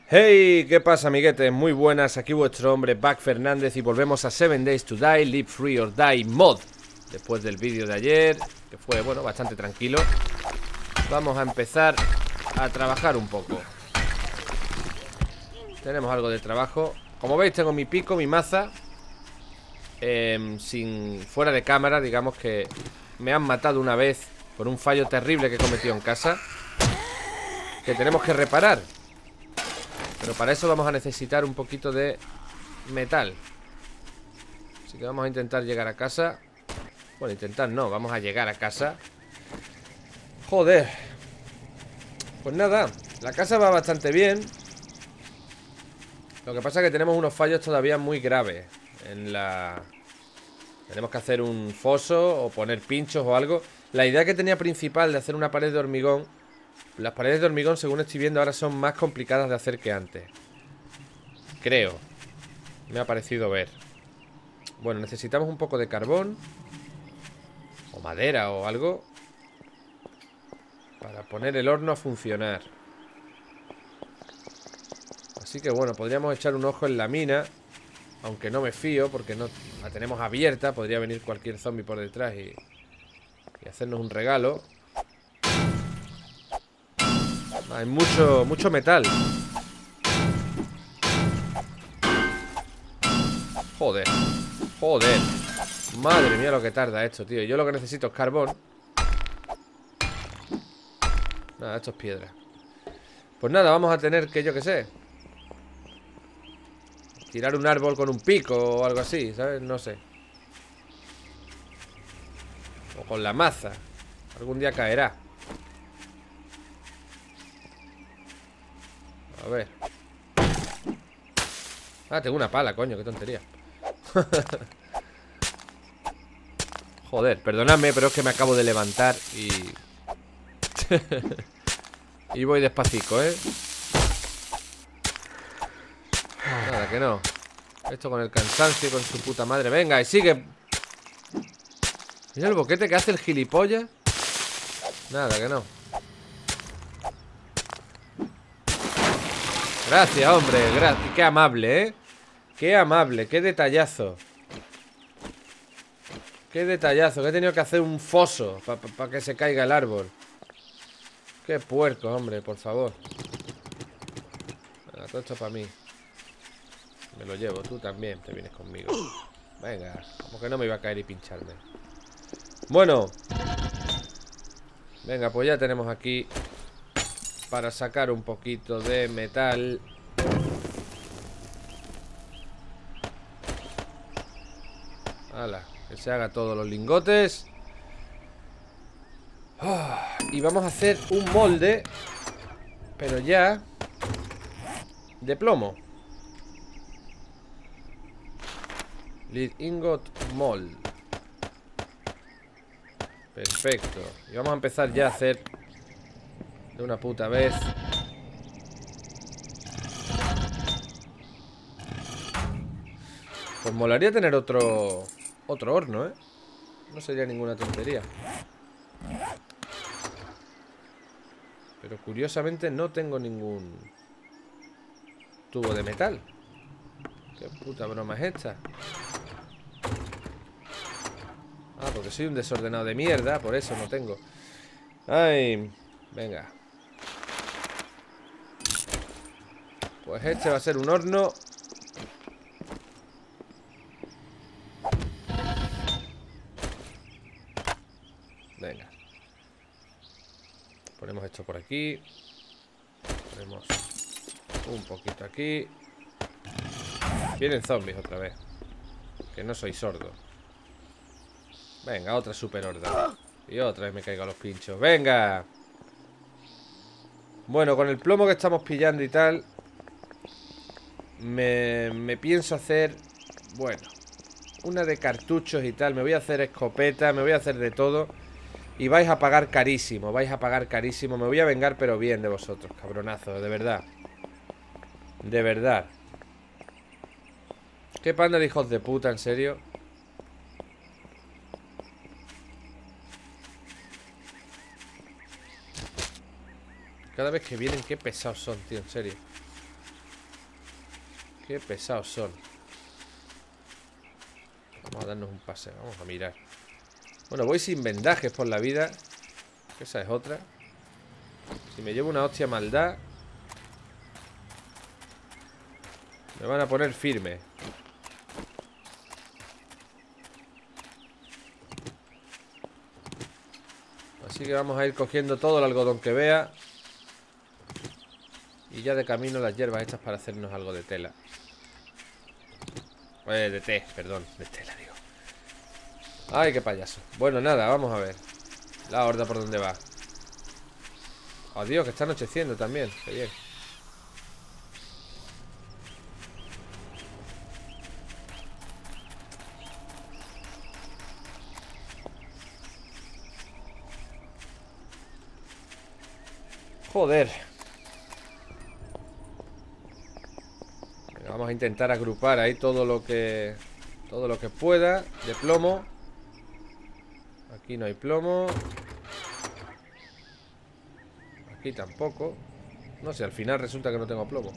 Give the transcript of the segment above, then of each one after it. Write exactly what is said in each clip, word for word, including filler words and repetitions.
Hey, ¿qué pasa, amiguetes? Muy buenas, aquí vuestro hombre Back Fernández y volvemos a seven Days to Die, Live Free or Die Mod. Después del vídeo de ayer, que fue, bueno, bastante tranquilo, vamos a empezar a trabajar un poco. Tenemos algo de trabajo. Como veis, tengo mi pico, mi maza, eh, sin, fuera de cámara, digamos que me han matado una vez por un fallo terrible que he cometido en casa, que tenemos que reparar. Pero para eso vamos a necesitar un poquito de metal. Así que vamos a intentar llegar a casa. Bueno, intentar no, vamos a llegar a casa. Joder. Pues nada, la casa va bastante bien. Lo que pasa es que tenemos unos fallos todavía muy graves en la... Tenemos que hacer un foso o poner pinchos o algo. La idea que tenía principal de hacer una pared de hormigón, las paredes de hormigón, según estoy viendo ahora, son más complicadas de hacer que antes. Creo. Me ha parecido ver. Bueno, necesitamos un poco de carbón o madera o algo para poner el horno a funcionar. Así que bueno, podríamos echar un ojo en la mina, aunque no me fío porque no la tenemos abierta. Podría venir cualquier zombie por detrás y, y hacernos un regalo. Hay mucho, mucho metal. Joder, joder. Madre mía lo que tarda esto, tío. Yo lo que necesito es carbón. Nada, esto es piedra. Pues nada, vamos a tener que, yo qué sé, tirar un árbol con un pico o algo así, ¿sabes? No sé. O con la maza. Algún día caerá. A ver. Ah, tengo una pala, coño, qué tontería. Joder, perdonadme, pero es que me acabo de levantar y... y voy despacito, ¿eh? Nada, que no. Esto con el cansancio y con su puta madre. Venga, y sigue. Mira el boquete que hace el gilipollas. Nada, que no. Gracias, hombre, gracias. Qué amable, ¿eh? Qué amable, qué detallazo. Qué detallazo, que he tenido que hacer un foso para pa, pa que se caiga el árbol. Qué puerco, hombre, por favor. Venga, todo esto para mí. Me lo llevo, tú también te vienes conmigo. Venga, como que no me iba a caer y pincharme. Bueno. Venga, pues ya tenemos aquí para sacar un poquito de metal. Hala, que se haga todos los lingotes. Oh, y vamos a hacer un molde, pero ya de plomo. Lead ingot mold. Perfecto. Y vamos a empezar ya a hacer de una puta vez. Pues molaría tener otro Otro horno, ¿eh? No sería ninguna tontería. Pero curiosamente no tengo ningún tubo de metal. ¿Qué puta broma es esta? Ah, porque soy un desordenado de mierda. Por eso no tengo. Ay, venga. Pues este va a ser un horno. Venga. Ponemos esto por aquí. Ponemos un poquito aquí. Vienen zombies otra vez. Que no soy sordo. Venga, otra super horda. Y otra vez me caigo a los pinchos. ¡Venga! Bueno, con el plomo que estamos pillando y tal, Me, me pienso hacer, bueno, una de cartuchos y tal. Me voy a hacer escopeta, me voy a hacer de todo. Y vais a pagar carísimo, vais a pagar carísimo. Me voy a vengar pero bien de vosotros, cabronazos, de verdad. De verdad. ¿Qué panda de hijos de puta, en serio? Cada vez que vienen, qué pesados son, tío, en serio. Qué pesados son. Vamos a darnos un paseo. Vamos a mirar. Bueno, voy sin vendajes por la vida. Esa es otra. Si me llevo una hostia maldad, me van a poner firme. Así que vamos a ir cogiendo todo el algodón que vea. Y ya de camino las hierbas hechas para hacernos algo de tela. Eh, de té, perdón, de tela digo. Ay, qué payaso. Bueno, nada, vamos a ver la horda por dónde va. Oh, Dios, que está anocheciendo también. Qué bien. Joder. Venga, vamos a intentar agrupar ahí todo lo que Todo lo que pueda de plomo. Aquí no hay plomo. Aquí tampoco. No sé, al final resulta que no tengo plomo.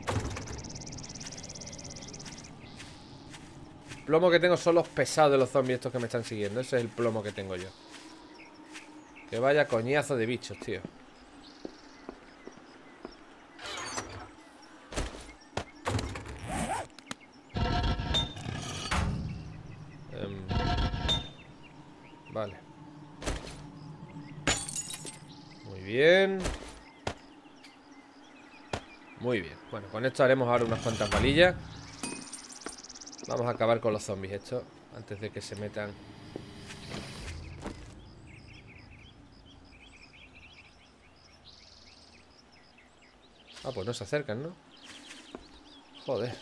El plomo que tengo son los pesados de los zombies estos que me están siguiendo. Ese es el plomo que tengo yo. Que vaya coñazo de bichos, tío. Um, vale. Muy bien. Muy bien. Bueno, con esto haremos ahora unas cuantas balillas. Vamos a acabar con los zombies estos antes de que se metan. Ah, pues no se acercan, ¿no? Joder.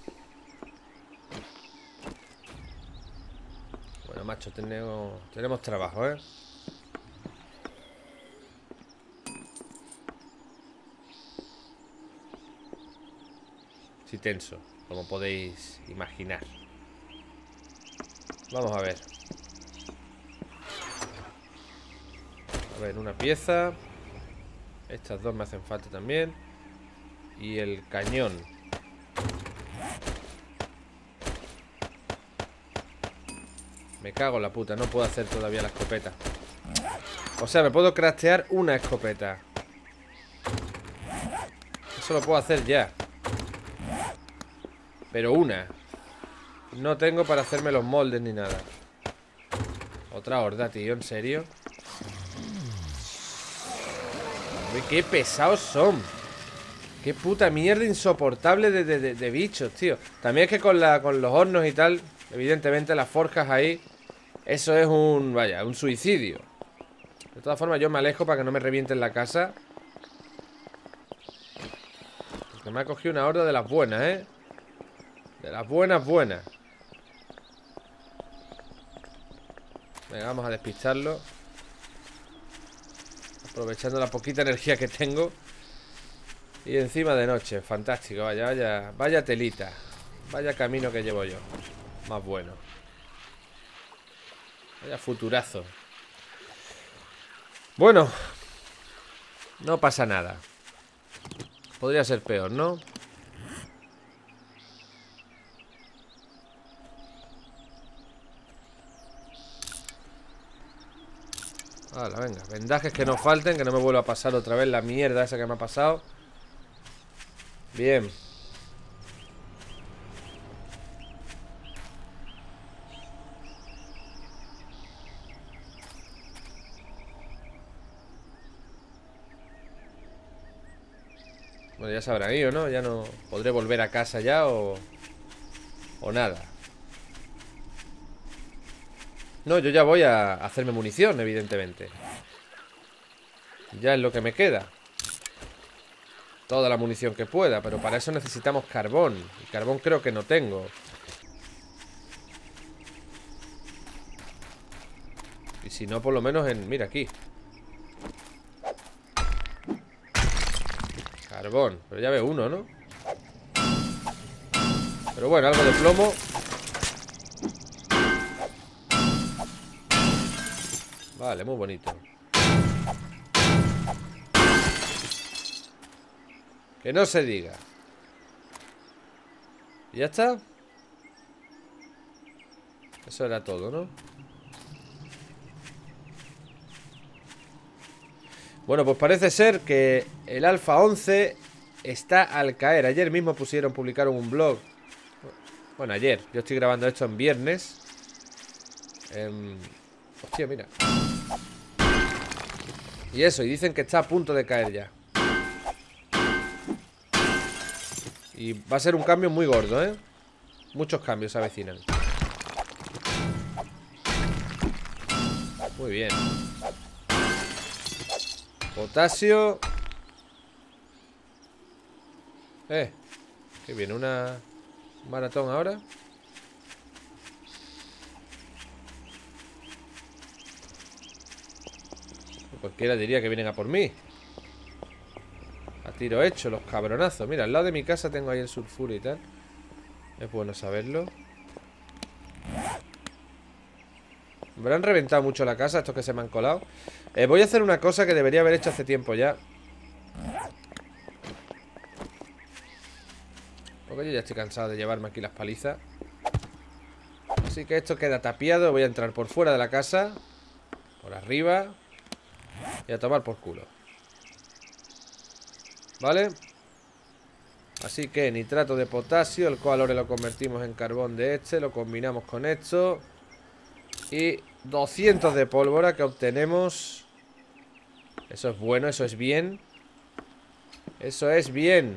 Bueno, macho, tenemos, tenemos trabajo, ¿eh? Sí, tenso, como podéis imaginar. Vamos a ver. A ver, una pieza. Estas dos me hacen falta también. Y el cañón. Me cago en la puta, no puedo hacer todavía la escopeta. O sea, me puedo craftear una escopeta. Eso lo puedo hacer ya. Pero una. No tengo para hacerme los moldes ni nada. Otra horda, tío, ¿en serio? Uy, qué pesados son. Qué puta mierda insoportable de, de, de, de bichos, tío. También es que con, la, con los hornos y tal, evidentemente las forjas ahí, eso es un, vaya, un suicidio. De todas formas yo me alejo para que no me revienten la casa. Porque me ha cogido una horda de las buenas, ¿eh? De las buenas, buenas. Venga, vamos a despistarlo. Aprovechando la poquita energía que tengo. Y encima de noche, fantástico, vaya, vaya, vaya telita. Vaya camino que llevo yo. Más bueno. Vaya futurazo. Bueno, no pasa nada. Podría ser peor, ¿no? Hala, venga, vendajes que no falten. Que no me vuelva a pasar otra vez la mierda esa que me ha pasado. Bien. Bueno, ya se habrán ido, ¿no? Ya no podré volver a casa ya o... O nada. No, yo ya voy a hacerme munición, evidentemente. Ya es lo que me queda. Toda la munición que pueda. Pero para eso necesitamos carbón. Y carbón creo que no tengo. Y si no, por lo menos en... Mira, aquí. Carbón. Pero ya veo uno, ¿no? Pero bueno, algo de plomo. Vale, muy bonito. Que no se diga. ¿Y ya está? Eso era todo, ¿no? Bueno, pues parece ser que el Alfa once está al caer. Ayer mismo pusieron, publicaron un blog. Bueno, ayer. Yo estoy grabando esto en viernes. Eh... Hostia, mira. Y eso, y dicen que está a punto de caer ya. Y va a ser un cambio muy gordo, ¿eh? Muchos cambios se avecinan. Muy bien. Potasio. Eh, que viene una un maratón ahora. Cualquiera diría que vienen a por mí. A tiro hecho, los cabronazos. Mira, al lado de mi casa tengo ahí el sulfuro y tal. Es bueno saberlo. Me habrán reventado mucho la casa estos que se me han colado. eh, Voy a hacer una cosa que debería haber hecho hace tiempo ya. Porque yo ya estoy cansado de llevarme aquí las palizas. Así que esto queda tapiado. Voy a entrar por fuera de la casa, por arriba, y a tomar por culo. ¿Vale? Así que nitrato de potasio, el cual ahora lo convertimos en carbón de este. Lo combinamos con esto. Y doscientos de pólvora que obtenemos. Eso es bueno, eso es bien. Eso es bien.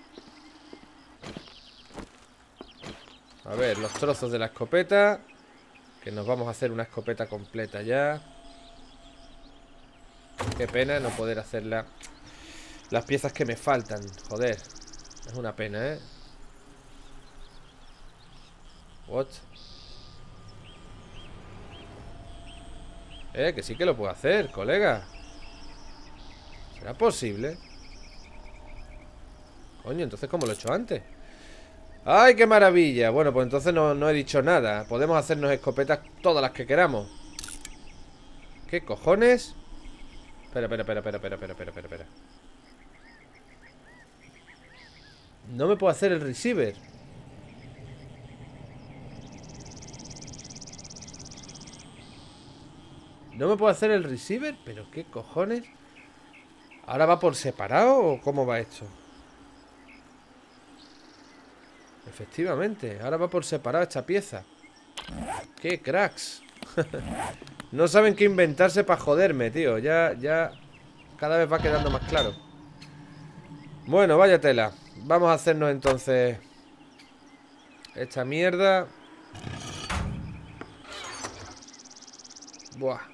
A ver, los trozos de la escopeta. Que nos vamos a hacer una escopeta completa ya. Qué pena no poder hacerla. Las piezas que me faltan, joder. Es una pena, ¿eh? What? Eh, que sí que lo puedo hacer, colega. ¿Será posible? Coño, entonces ¿cómo lo he hecho antes? ¡Ay, qué maravilla! Bueno, pues entonces no, no he dicho nada. Podemos hacernos escopetas todas las que queramos. ¿Qué cojones? Espera, espera, espera, espera, espera, espera, espera, espera. No me puedo hacer el receiver. No me puedo hacer el receiver. ¿Pero qué cojones? ¿Ahora va por separado o cómo va esto? Efectivamente, ahora va por separado esta pieza. ¡Qué cracks! No saben qué inventarse para joderme, tío. Ya, ya cada vez va quedando más claro. Bueno, vaya tela. Vamos a hacernos entonces esta mierda. Buah.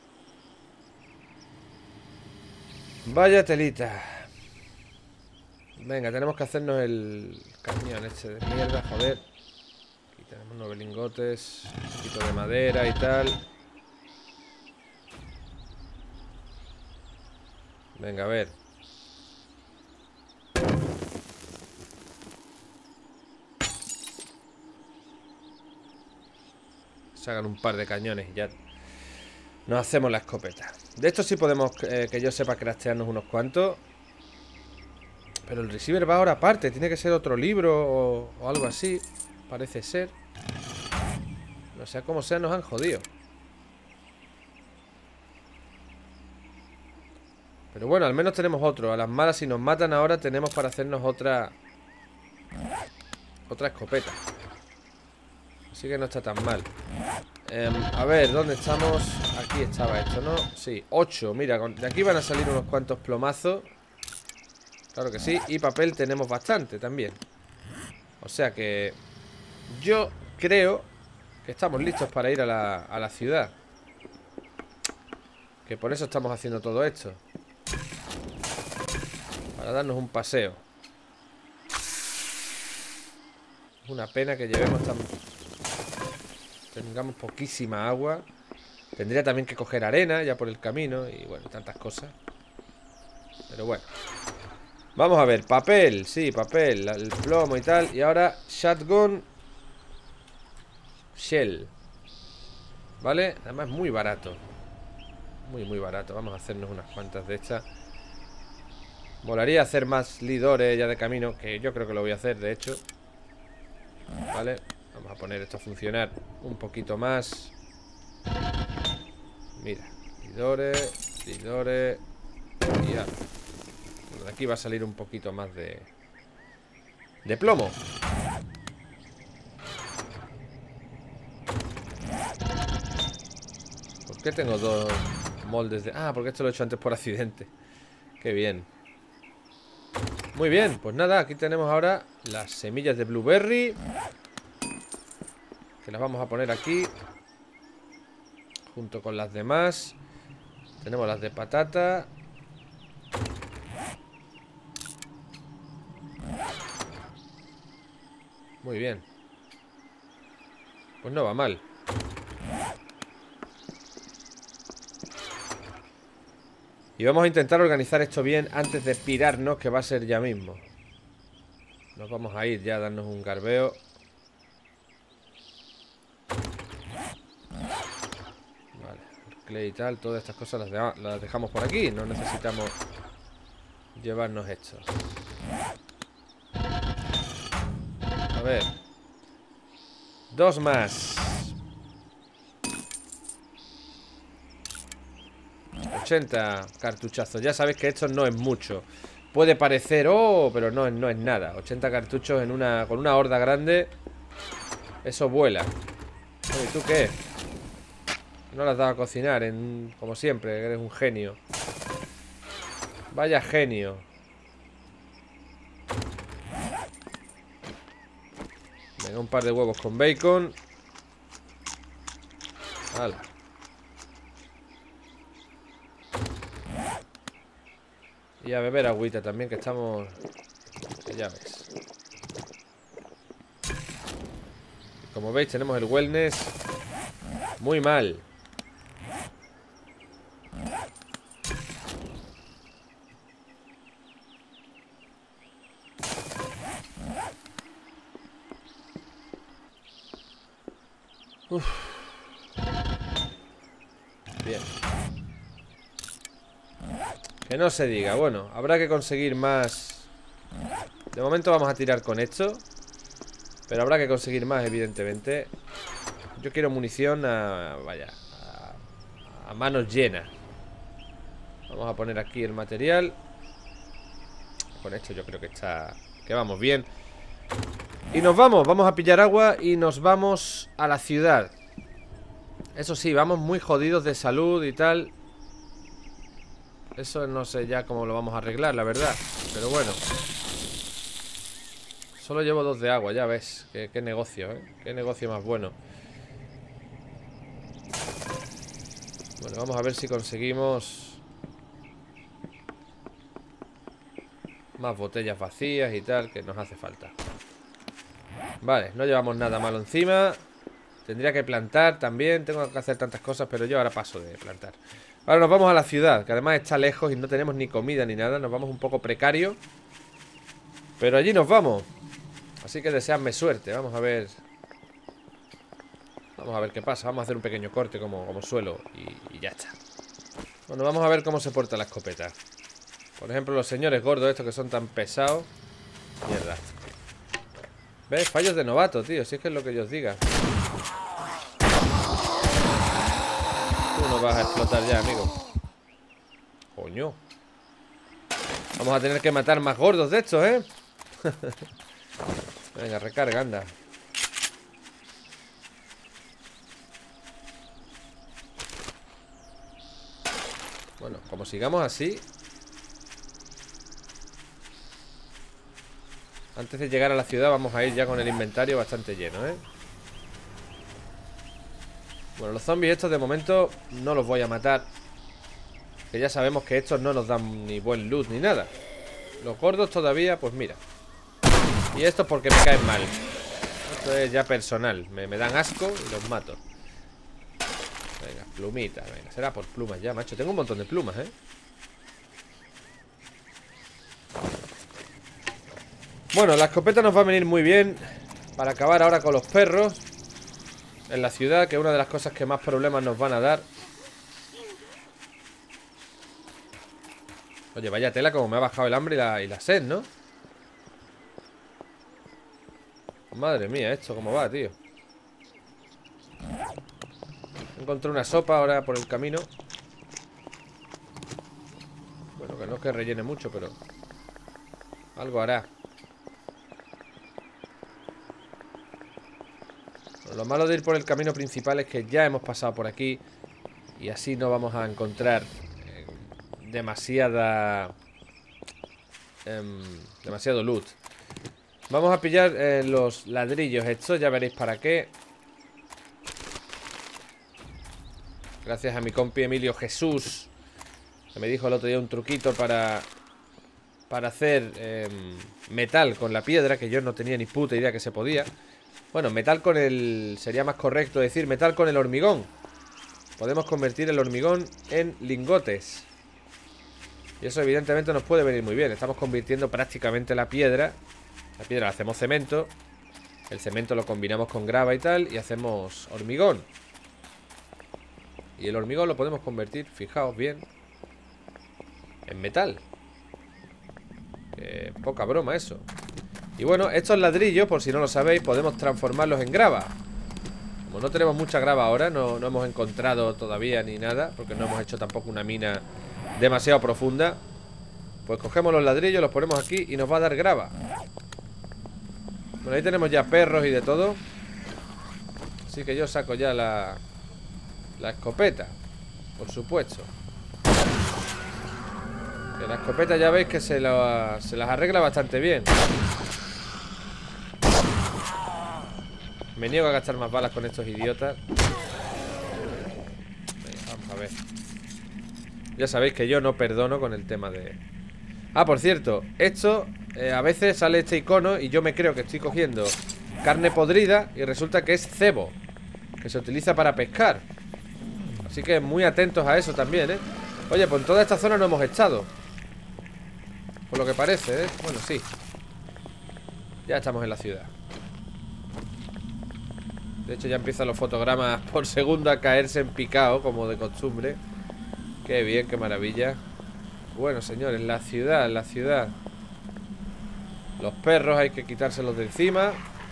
Vaya telita. Venga, tenemos que hacernos el cañón este de mierda, joder. Aquí tenemos nueve lingotes, un poquito de madera y tal. Venga, a ver. Se hagan un par de cañones y ya nos hacemos la escopeta. De esto sí podemos, eh, que yo sepa, craftearnos unos cuantos. Pero el receiver va ahora aparte. Tiene que ser otro libro o, o algo así. Parece ser. No sé cómo sea, nos han jodido. Pero bueno, al menos tenemos otro. A las malas, si nos matan ahora, tenemos para hacernos otra Otra escopeta. Así que no está tan mal. eh, A ver, ¿dónde estamos? Aquí estaba esto, ¿no? Sí, ocho, mira, de aquí van a salir unos cuantos plomazos. Claro que sí, y papel tenemos bastante también. O sea que yo creo que estamos listos para ir a la, a la ciudad. Que por eso estamos haciendo todo esto. Para darnos un paseo. Es una pena que llevemos tan... Tengamos poquísima agua. Tendría también que coger arena ya por el camino. Y bueno, tantas cosas. Pero bueno. Vamos a ver, papel, sí, papel, el plomo y tal. Y ahora, shotgun shell. ¿Vale? Además muy barato. Muy, muy barato. Vamos a hacernos unas cuantas de estas. Molaría hacer más lidores ya de camino, que yo creo que lo voy a hacer, de hecho. Vale, vamos a poner esto a funcionar un poquito más. Mira, Lidore, Lidore. Y ahora, de aquí va a salir un poquito más de De plomo. ¿Por qué tengo dos moldes de...? Ah, porque esto lo he hecho antes por accidente. Qué bien. Muy bien, pues nada, aquí tenemos ahora las semillas de blueberry, que las vamos a poner aquí junto con las demás. Tenemos las de patata. Muy bien. Pues no va mal. Y vamos a intentar organizar esto bien antes de pirarnos, que va a ser ya mismo. Nos vamos a ir ya a darnos un garbeo. Vale, el clay y tal, todas estas cosas las, de las dejamos por aquí. No necesitamos llevarnos esto. A ver. Dos más. ochenta cartuchazos. Ya sabéis que esto no es mucho. Puede parecer, oh, pero no, no es nada. ochenta cartuchos en una, con una horda grande. Eso vuela. Oye, ¿tú qué? No las has dado a cocinar, en, como siempre, eres un genio. Vaya genio. Venga, un par de huevos con bacon. Hala. Y a beber agüita también, que estamos... Que ya ves. Como veis, tenemos el wellness muy mal. Uf. Bien. Que no se diga. Bueno, habrá que conseguir más. De momento vamos a tirar con esto, pero habrá que conseguir más, evidentemente. Yo quiero munición a... Vaya, a, a manos llenas. Vamos a poner aquí el material. Con esto yo creo que está... Que vamos bien. Y nos vamos, vamos a pillar agua y nos vamos a la ciudad. Eso sí, vamos muy jodidos de salud y tal. Eso no sé ya cómo lo vamos a arreglar, la verdad. Pero bueno. Solo llevo dos de agua, ya ves. Qué, qué negocio, ¿eh? Qué negocio más bueno. Bueno, vamos a ver si conseguimos más botellas vacías y tal, que nos hace falta. Vale, no llevamos nada malo encima. Tendría que plantar también. Tengo que hacer tantas cosas, pero yo ahora paso de plantar. Ahora nos vamos a la ciudad, que además está lejos y no tenemos ni comida ni nada. Nos vamos un poco precario, pero allí nos vamos. Así que deseadme suerte. Vamos a ver. Vamos a ver qué pasa. Vamos a hacer un pequeño corte como, como suelo y, y ya está. Bueno, vamos a ver cómo se porta la escopeta. Por ejemplo, los señores gordos estos que son tan pesados. Mierda. ¿Ves? Fallos de novato, tío. Si es que es lo que yo os diga. Tú no vas a explotar ya, amigo. Coño. Vamos a tener que matar más gordos de estos, ¿eh? Venga, recarga, anda. Bueno, como sigamos así, antes de llegar a la ciudad vamos a ir ya con el inventario bastante lleno, ¿eh? Bueno, los zombies estos de momento no los voy a matar, que ya sabemos que estos no nos dan ni buen loot ni nada. Los gordos todavía, pues mira. Y estos porque me caen mal. Esto es ya personal. Me, me dan asco y los mato. Venga, plumitas. Venga, será por plumas ya, macho. Tengo un montón de plumas, ¿eh? Bueno, la escopeta nos va a venir muy bien para acabar ahora con los perros en la ciudad, que es una de las cosas que más problemas nos van a dar. Oye, vaya tela como me ha bajado el hambre y la, y la sed, ¿no? Madre mía, esto cómo va, tío. Encontré una sopa ahora por el camino. Bueno, que no es que rellene mucho, pero algo hará. Bueno, lo malo de ir por el camino principal es que ya hemos pasado por aquí y así no vamos a encontrar eh, demasiada... Eh, demasiado loot. Vamos a pillar eh, los ladrillos estos, ya veréis para qué. Gracias a mi compi Emilio Jesús, que me dijo el otro día un truquito para Para hacer eh, metal con la piedra, que yo no tenía ni puta idea que se podía. Bueno, metal con el... sería más correcto decir metal con el hormigón. Podemos convertir el hormigón en lingotes. Y eso evidentemente nos puede venir muy bien. Estamos convirtiendo prácticamente la piedra. La piedra la hacemos cemento. El cemento lo combinamos con grava y tal, y hacemos hormigón. Y el hormigón lo podemos convertir, fijaos bien, en metal. Eh, poca broma eso. Y bueno, estos ladrillos, por si no lo sabéis, podemos transformarlos en grava. Como no tenemos mucha grava ahora, no, no hemos encontrado todavía ni nada, porque no hemos hecho tampoco una mina demasiado profunda, pues cogemos los ladrillos, los ponemos aquí y nos va a dar grava. Bueno, ahí tenemos ya perros y de todo. Así que yo saco ya la La escopeta, por supuesto. Que la escopeta ya veis que se, la, se las arregla bastante bien. Me niego a gastar más balas con estos idiotas. Venga, vamos a ver. Ya sabéis que yo no perdono con el tema de... Ah, por cierto, esto eh, a veces sale este icono y yo me creo que estoy cogiendo carne podrida y resulta que es cebo, que se utiliza para pescar. Así que muy atentos a eso también, ¿eh? Oye, pues en toda esta zona no hemos estado, por lo que parece, ¿eh? Bueno, sí. Ya estamos en la ciudad. De hecho ya empiezan los fotogramas por segundo a caerse en picado, como de costumbre. Qué bien, qué maravilla. Bueno, señores, la ciudad, la ciudad. Los perros hay que quitárselos de encima.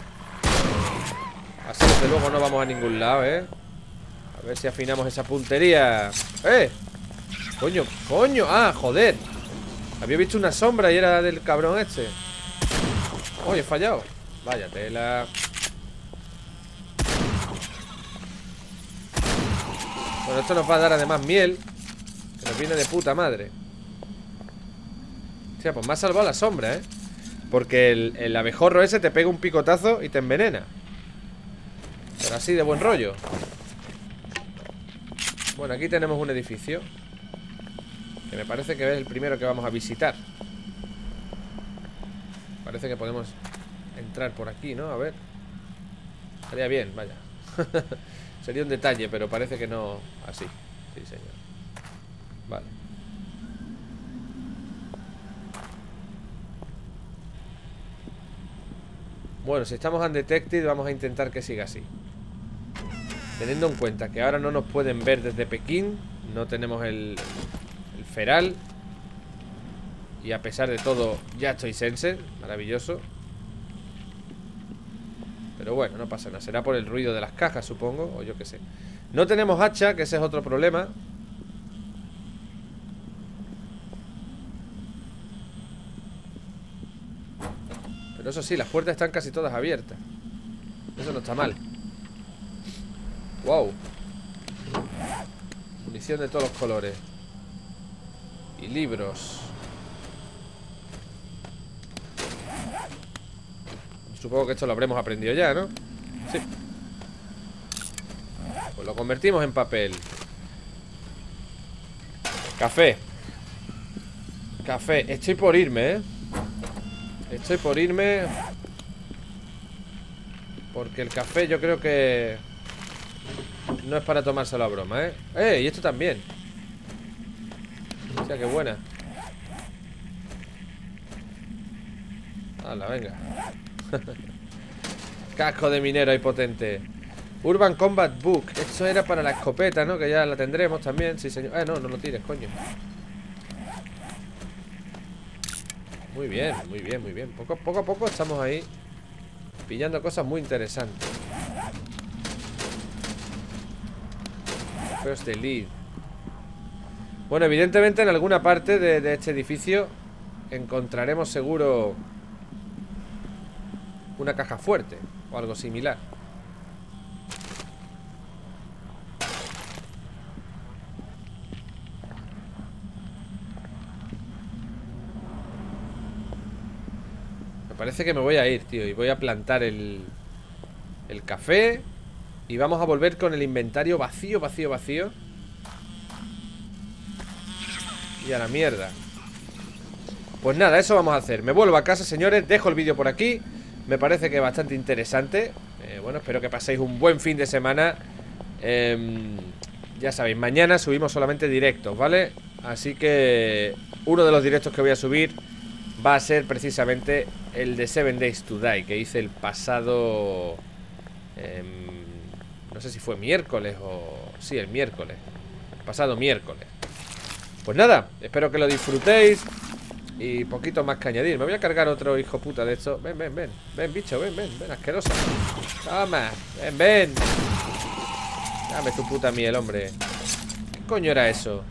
Así desde luego no vamos a ningún lado, ¿eh? A ver si afinamos esa puntería. ¡Eh! Coño, coño. Ah, joder. Había visto una sombra y era del cabrón este. Oye, he fallado. Vaya tela. Bueno, esto nos va a dar además miel, que nos viene de puta madre. Hostia, pues me ha salvado la sombra, ¿eh? Porque el, el abejorro ese te pega un picotazo y te envenena. Pero así de buen rollo. Bueno, aquí tenemos un edificio que me parece que es el primero que vamos a visitar. Parece que podemos entrar por aquí, ¿no? A ver. Estaría bien, vaya. Sería un detalle, pero parece que no. Así, sí, señor. Vale. Bueno, si estamos undetected, vamos a intentar que siga así. Teniendo en cuenta que ahora no nos pueden ver desde Pekín, no tenemos el, el feral, y a pesar de todo ya estoy sensor, maravilloso. Pero bueno, no pasa nada, será por el ruido de las cajas, supongo, o yo qué sé. No tenemos hacha, que ese es otro problema. Pero eso sí, las puertas están casi todas abiertas. Eso no está mal. Wow. Munición de todos los colores. Y libros. Supongo que esto lo habremos aprendido ya, ¿no? Sí. Pues lo convertimos en papel. Café. Café. Estoy por irme, ¿eh? Estoy por irme. Porque el café yo creo que no es para tomárselo a broma, ¿eh? ¡Eh! Y esto también. O sea, qué buena. Hala, venga. Casco de minero ahí potente. Urban Combat Book. Esto era para la escopeta, ¿no? Que ya la tendremos también. Sí, señor. Eh, no, no lo tires, coño. Muy bien, muy bien, muy bien. Poco, poco a poco estamos ahí pillando cosas muy interesantes. First de lead. Bueno, evidentemente en alguna parte de, de este edificio encontraremos seguro una caja fuerte o algo similar. Me parece que me voy a ir, tío, y voy a plantar el, el café. Y vamos a volver con el inventario vacío, vacío, vacío. Y a la mierda. Pues nada, eso vamos a hacer. Me vuelvo a casa, señores, dejo el vídeo por aquí. Me parece que es bastante interesante. eh, Bueno, espero que paséis un buen fin de semana. eh, Ya sabéis, mañana subimos solamente directos, ¿vale? Así que uno de los directos que voy a subir va a ser precisamente el de Seven Days to Die, que hice el pasado... Eh, no sé si fue miércoles o... Sí, el miércoles. El pasado miércoles. Pues nada, espero que lo disfrutéis. Y poquito más que añadir. Me voy a cargar otro hijo puta de esto. Ven, ven, ven. Ven, bicho, ven, ven. Ven, asqueroso. Toma, ven, ven. Dame tu puta miel, hombre. ¿Qué coño era eso?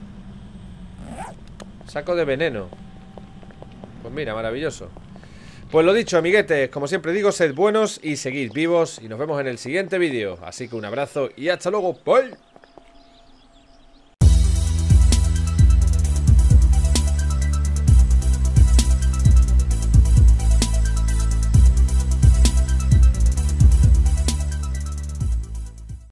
Saco de veneno. Pues mira, maravilloso. Pues lo dicho, amiguetes, como siempre digo, sed buenos y seguid vivos. Y nos vemos en el siguiente vídeo. Así que un abrazo y hasta luego. Bye.